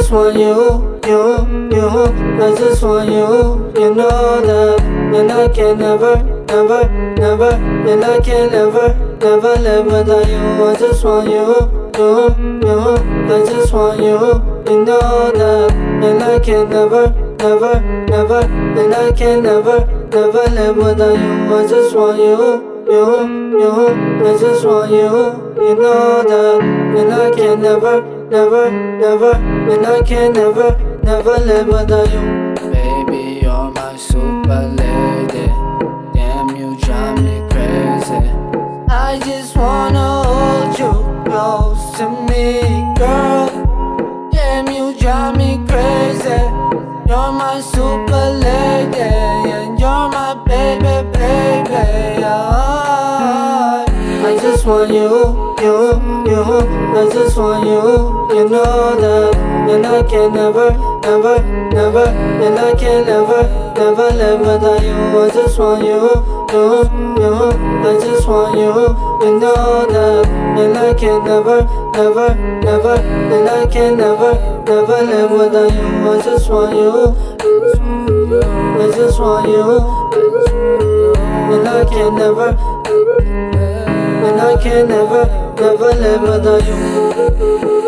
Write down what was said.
just want you, I just want you. You know that, and I can never, and I can never live without you. I just want you, I just want you. You know that, and I can never, and I can never live without you. I just want you. I just want you. You know that, and I can never, and I can never live without you. Baby, you're my super lady. Damn, you drive me crazy. I just wanna hold you close to me, girl. Damn, you drive me crazy. You're my super lady, and you're my baby, baby. I just want you, I just want you. You know that, and I can never, and I can never live without you. I just want you, I just want you. You know that, and I can never, and I can never live without you. I just want you, I just want you, and I can never, and I can never live without you.